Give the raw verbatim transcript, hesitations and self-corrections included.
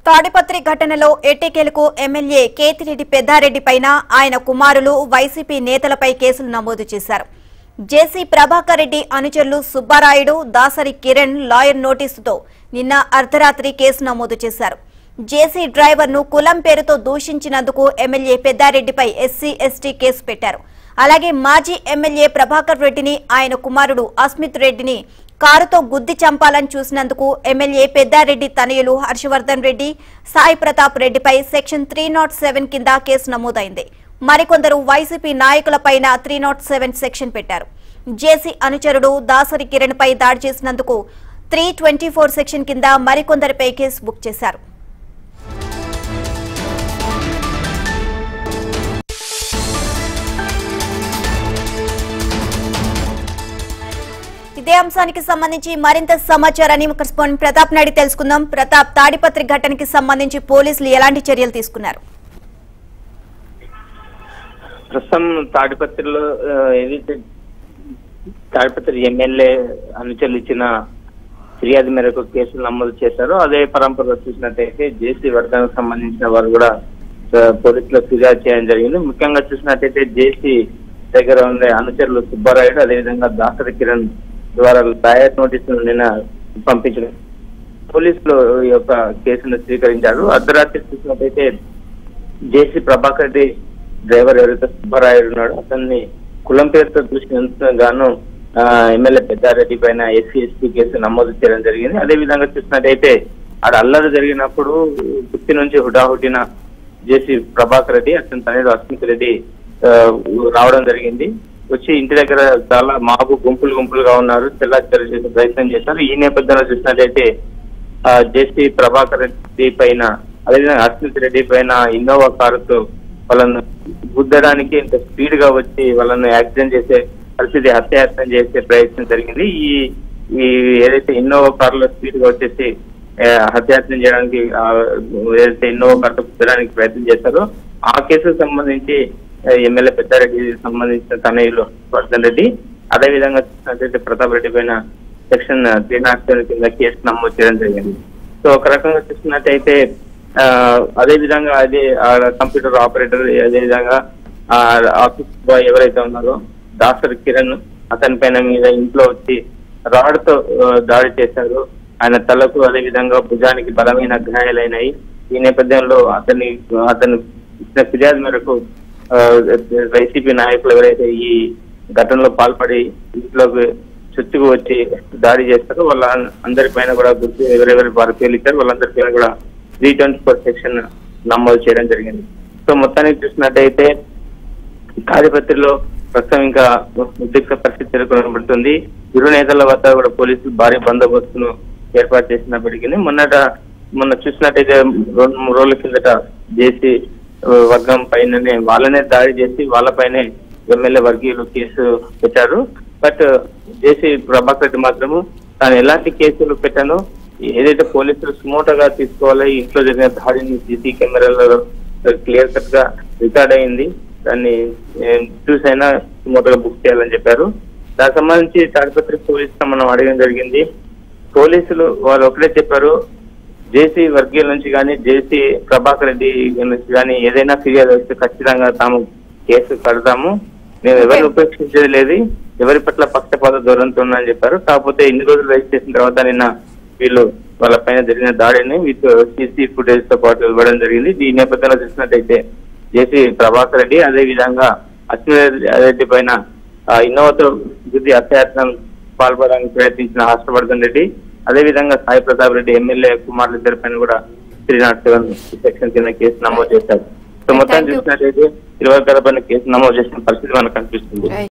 తాడిపత్రి ఘటనలో ఎట్టకేలకు ఎమ్మెల్యే కేతిరెడ్డి పెద్దారెడ్డి పైన ఆయన కుమారులు వైసీపీ నేతలపై కేసులు నమోదు చేశారు. జేసీ ప్రభాకర్ రెడ్డి అనుచరులు సుబ్బారాయుడు, దాసరి కిరణ్ లాయర్ నోటీసుతో నిన్న అర్ధరాత్రి కేసు నమోదు చేశారు. జేసీ డ్రైవర్ ను కులం పేరుతో దూషించినందుకు ఎమ్మెల్యే పెద్దారెడ్డిపై ఎస్సీ ఎస్టీ కేసు పెట్టారు. అలాగే మాజీ ఎమ్మెల్యే ప్రభాకర్ రెడ్డిని, ఆయన కుమారుడు అస్మిత్ రెడ్డిని కారుతో గుద్ది చంపాలని చూసినందుకు ఎమ్మెల్యే పెద్దారెడ్డి తనయులు హర్షవర్ధన్ రెడ్డి, సాయి ప్రతాప్ రెడ్డిపై సెక్షన్ త్రీ నాట్ సెవెన్ కింద కేసు నమోదైంది. మరికొందరు వైసీపీ నాయకులపైన త్రీ నాట్ సెవెన్ సెక్షన్ పెట్టారు. జేసీ అనుచరుడు దాసరి కిరణ్ పై దాడి చేసినందుకు త్రీ ట్వంటీ ఫోర్ సెక్షన్ కింద మరికొందరిపై కేసు బుక్ చేశారు. ఇదే అంశానికి సంబంధించి మరింత సమాచారాన్ని కరెస్పాండెంట్ ప్రతాప్ నాయుడు తెలుసుకుందాం. ప్రతాప్, తాడిపత్రి ఘటనకి సంబంధించి పోలీసులు ఎలాంటి చర్యలు తీసుకున్నారు? ప్రస్తుతం తాడిపత్రిలో ఏదైతే తాడిపత్రి ఎమ్మెల్యే అనుచరులు ఇచ్చిన ఫిర్యాదు మేరకు కేసులు నమోదు చేశారో అదే పరంపరలో చూసినట్టయితే జేసీ వర్గానికి సంబంధించిన వారు కూడా పోలీసులకు ఫిర్యాదు చేయడం జరిగింది. ముఖ్యంగా చూసినట్టయితే జేసీ దగ్గర ఉండే అనుచరులు సుబ్బారాయుడు, అదేవిధంగా దాసరి కిరణ్ ద్వారా లాయర్ నోటీసులు నిన్న పంపించిన పోలీసులు ఈ యొక్క కేసును స్వీకరించారు. అర్ధరాత్రి చూసినట్టయితే జేసీ ప్రభాకర్ రెడ్డి డ్రైవర్ ఎవరైతే సుబ్బారాయుడు ఉన్నాడో అతన్ని కులం పేరుతో దూషించేందుకు గాను ఎమ్మెల్యే పెద్దారెడ్డి పైన ఎస్సీ ఎస్టీ కేసు నమోదు చేయడం జరిగింది. అదే విధంగా చూసినట్టయితే ఆడ అల్లరి జరిగినప్పుడు గుర్తి నుంచి హుటాహుటిన జేసీ ప్రభాకర్ రెడ్డి, అతని తనయుడు అస్మిత్ రెడ్డి రావడం జరిగింది. వచ్చి ఇంటి దగ్గర చాలా మాకు గుంపులు గుంపులుగా ఉన్నారు, చెల్లాచెల్లి చేసే ప్రయత్నం చేశారు. ఈ నేపథ్యంలో చూసినట్టయితే జేసీ ప్రభాకర్ రెడ్డి పైన, అదేవిధంగా అస్మిత్ రెడ్డి పైన ఇన్నోవా కారుతో వాళ్ళను గుద్దడానికి ఇంత స్పీడ్ గా వచ్చి వాళ్ళను యాక్సిడెంట్ చేసే పరిస్థితి, హత్యాయత్నం చేసే ప్రయత్నం జరిగింది. ఈ ఈ ఏదైతే ఇన్నోవా కారులో స్పీడ్ గా వచ్చేసి హత్యాయత్నం చేయడానికి ఏదైతే ఇన్నోవా కారుతో గుద్దడానికి ప్రయత్నం చేశారో ఆ కేసుకు సంబంధించి ఎమ్మెల్యే పెద్దారెడ్డి సంబంధించిన తనయులు వర్ధన్ రెడ్డి, అదేవిధంగా చూసినట్లయితే ప్రతాప్ రెడ్డి పైన సెక్షన్ త్రీ నాట్ సెవెన్ కింద కేసు నమోదు చేయడం జరిగింది. సో ఒక రకంగా చూసినట్టయితే అదే విధంగా అదే కంప్యూటర్ ఆపరేటర్, అదేవిధంగా ఆఫీస్ బాయ్ ఎవరైతే ఉన్నారో దాసరి కిరణ్, అతని పైన మీద ఇంట్లో వచ్చి రాడ్తో దాడి చేశారు. ఆయన తలకు అదేవిధంగా భుజానికి బలమైన గాయాలైనాయి. ఈ నేపథ్యంలో అతన్ని అతను ఇచ్చిన ఫిర్యాదు మేరకు వైసీపీ నాయకులు ఎవరైతే ఈ ఘటనలో పాల్పడి ఇంట్లోకి చుట్టుకు వచ్చి దాడి చేస్తారో వాళ్ళ అందరి పైన కూడా గుర్తు ఎవరెవరి వారు పేలిచ్చారు వాళ్ళందరి పైన కూడా త్రీ ట్వంటీ ఫోర్ సెక్షన్ నమోదు చేయడం జరిగింది. సో మొత్తానికి చూసినట్టయితే తాడిపత్రిలో ప్రస్తుతం ఇంకా ఉద్రిక్త పరిస్థితి నెలకొనబడుతుంది. ఇరు నేతల వద్ద కూడా పోలీసులు భారీ బందోబస్తును ఏర్పాటు చేసినప్పటికీ మొన్నట మొన్న చూసినట్టయితే రెండు మూడు రోజుల కిందట జేసీ వర్గం పైననే వాళ్ళనే దాడి చేసి వాళ్ళపైనే ఎమ్మెల్యే వర్గీయులు కేసు పెట్టారు. బట్ జేసీ ప్రభాకర్ రెడ్డి మాత్రము తాను ఎలాంటి కేసులు పెట్టానో, ఏదైతే పోలీసులు సుమోటోగా తీసుకోవాలి, ఇంట్లో జరిగిన దాడిని సీసీ కెమెరాలలో క్లియర్ కట్ గా రికార్డ్ అయింది, దాన్ని చూసైనా సుమోటోగా బుక్ చేయాలని చెప్పారు. దానికి సంబంధించి తాడిపత్రి పోలీసులు మనం అడగడం జరిగింది. పోలీసులు వాళ్ళు ఒకటే చెప్పారు, జేసీ వర్గీయుల నుంచి కానీ జేసీ ప్రభాకర్ రెడ్డి నుంచి కానీ ఏదైనా ఫిర్యాదు వస్తే ఖచ్చితంగా తాము కేసు కడతాము, మేము ఎవరిని ఉపేక్షించేది లేదు, ఎవరి పట్ల పక్షపాత ధోరణితో అని చెప్పారు. కాకపోతే ఇన్ని రోజులు రైజ్ చేసిన తర్వాత నిన్న వీళ్ళు వాళ్ళ పైన జరిగిన దాడిని విత్ సీసీ ఫుటేజ్ తో పాటు ఇవ్వడం జరిగింది. ఈ నేపథ్యంలో చూసినట్టయితే జేసీ ప్రభాకర్ రెడ్డి, అదే విధంగా అస్మిత్ రెడ్డి పైన ఇన్నోవాతో గుద్ది హత్యాయత్నం పాల్పడడానికి ప్రయత్నించిన హర్షవర్ధన్ రెడ్డి, అదేవిధంగా సాయి ప్రతాప్ రెడ్డి ఎమ్మెల్యే కుమారులు ఇద్దరి పైన కూడా త్రీ నాట్ సెవెన్ సెక్షన్ కింద కేసు నమోదు చేశారు. సో మొత్తం చూసినట్టయితే ఇరవై పైన కేసు నమోదు చేసిన పరిస్థితి మనకు కనిపిస్తుంది.